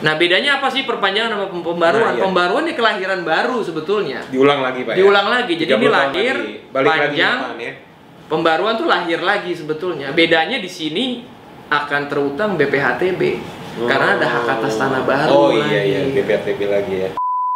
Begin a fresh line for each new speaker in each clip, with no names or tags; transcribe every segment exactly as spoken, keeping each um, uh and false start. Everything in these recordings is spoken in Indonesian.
Nah, bedanya apa sih perpanjangan sama pembaruan?
Nah, iya.
Pembaruan ini kelahiran baru sebetulnya.
Diulang lagi, Pak.
Diulang
ya?
lagi. Jadi ini lahir
lagi. Balik
panjang.
lagi depan, ya.
Pembaruan tuh lahir lagi sebetulnya. Bedanya di sini akan terutang B P H T B. Oh. Karena ada hak atas tanah baru.
Oh
lagi.
iya iya, B P H T B lagi ya.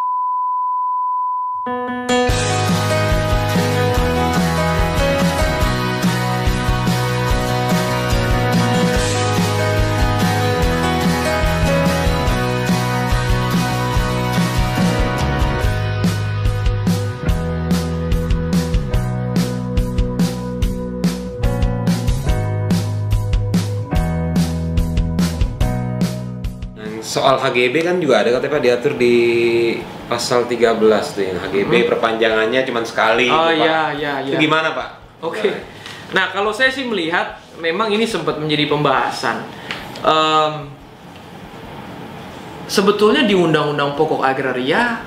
Soal H G B kan juga ada katanya Pak, diatur di pasal tiga belas tuh yang H G B hmm. perpanjangannya cuma sekali.
Oh
gitu,
iya
Pak.
iya iya.
Itu gimana Pak?
Oke. Okay. Nah kalau saya sih melihat memang ini sempat menjadi pembahasan. Um, sebetulnya di Undang-Undang Pokok Agraria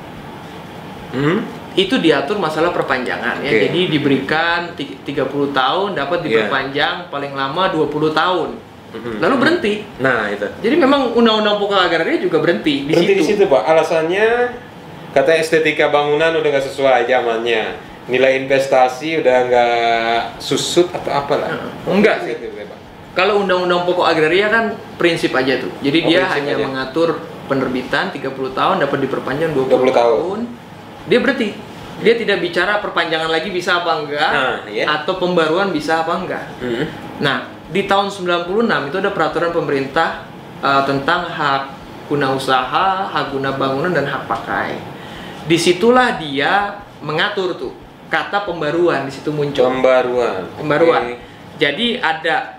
hmm? itu diatur masalah perpanjangan okay. ya. Jadi diberikan tiga puluh tahun dapat diperpanjang yeah. paling lama dua puluh tahun. Lalu berhenti. Nah itu. Jadi memang Undang-Undang Pokok Agraria juga berhenti di
berhenti
situ.
di situ Pak. Alasannya katanya estetika bangunan udah nggak sesuai zamannya. Nilai investasi udah nggak susut atau apalah.
Hmm. Enggak sih. Gitu, Pak. Kalau Undang-Undang Pokok Agraria kan prinsip aja tuh. Jadi oh, dia hanya aja. mengatur penerbitan tiga puluh tahun dapat diperpanjang dua puluh tahun. Dia berhenti. Dia tidak bicara perpanjangan lagi bisa apa enggak nah, iya. atau pembaruan bisa apa enggak. Hmm. Nah, di tahun sembilan puluh enam itu ada peraturan pemerintah uh, tentang hak guna usaha, hak guna bangunan, dan hak pakai. Disitulah dia mengatur tuh kata pembaruan, di situ muncul. Pembaruan. Pembaruan. Okay. Jadi ada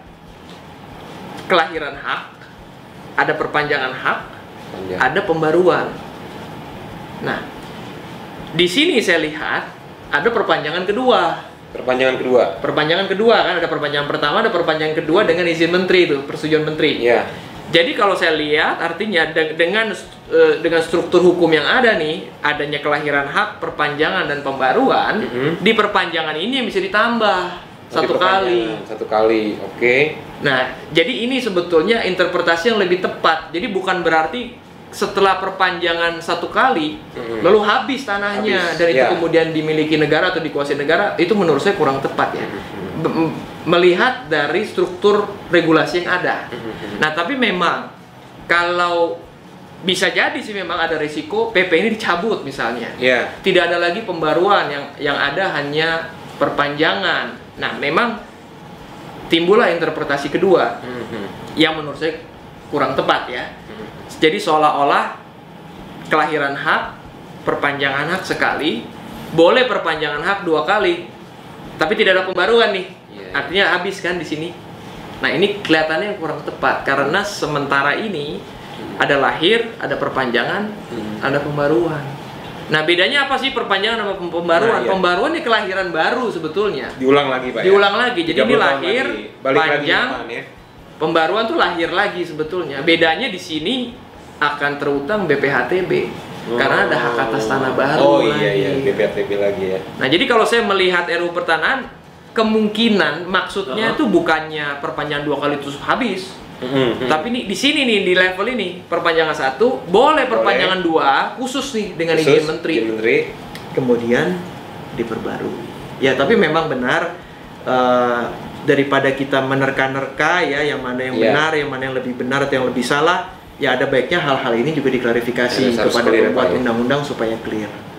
kelahiran hak, ada perpanjangan hak, Panjang. ada pembaruan. Nah, di sini saya lihat ada perpanjangan kedua.
Perpanjangan kedua. Perpanjangan
kedua kan ada perpanjangan pertama, ada perpanjangan kedua dengan izin menteri itu, persetujuan menteri.
Iya.
Jadi kalau saya lihat artinya de dengan uh, dengan struktur hukum yang ada nih, adanya kelahiran hak, perpanjangan dan pembaruan, mm -hmm. di perpanjangan ini yang bisa ditambah oh, satu kali.
Satu kali, oke. Okay.
Nah, jadi ini sebetulnya interpretasi yang lebih tepat. Jadi bukan berarti setelah perpanjangan satu kali, mm-hmm. lalu habis tanahnya habis, dan itu yeah. kemudian dimiliki negara atau dikuasai negara, itu menurut saya kurang tepat ya. Mm-hmm. Melihat dari struktur regulasi yang ada. Mm-hmm. Nah, tapi memang kalau bisa jadi sih memang ada risiko P P ini dicabut misalnya. Yeah. Tidak ada lagi pembaruan, yang yang ada hanya perpanjangan. Nah, memang timbullah interpretasi kedua mm-hmm. yang menurut saya kurang tepat ya. Jadi seolah-olah kelahiran hak, perpanjangan hak sekali, boleh perpanjangan hak dua kali, tapi tidak ada pembaruan nih. Yeah. Artinya habis kan di sini. Nah ini kelihatannya kurang tepat karena sementara ini hmm. ada lahir, ada perpanjangan, hmm. ada pembaruan. Nah bedanya apa sih perpanjangan sama pembaruan? Nah, iya. Pembaruan ini kelahiran baru sebetulnya.
Diulang lagi Pak.
Diulang ya? lagi. Jadi ini lahir,
lagi.
panjang.
Lagi depan, ya?
Pembaruan tuh lahir lagi sebetulnya. Bedanya di sini akan terutang B P H T B oh. karena ada hak atas tanah baru.
Oh
lagi.
iya iya B P H T B lagi ya.
Nah jadi kalau saya melihat R U U Pertanahan, kemungkinan maksudnya itu uh -huh. bukannya perpanjangan dua kali terus habis, uh -huh. tapi nih di sini nih di level ini perpanjangan satu boleh perpanjangan boleh. dua khusus nih dengan khusus, izin menteri. menteri. Kemudian diperbarui. Ya tapi memang benar. Uh, daripada kita menerka-nerka ya yang mana yang yeah. benar, yang mana yang lebih benar atau yang lebih salah, ya ada baiknya hal-hal ini juga diklarifikasi ya, kepada pembuat undang-undang supaya clear.